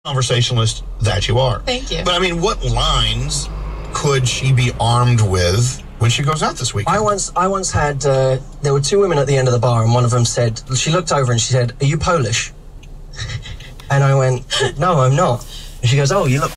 conversationalist that you are. Thank you. But I mean, what lines could she be armed with when she goes out this weekend? I once had, there were two women at the end of the bar, and one of them said, she looked over and she said, "Are you Polish?" And I went, "No, I'm not." And she goes, "Oh, you look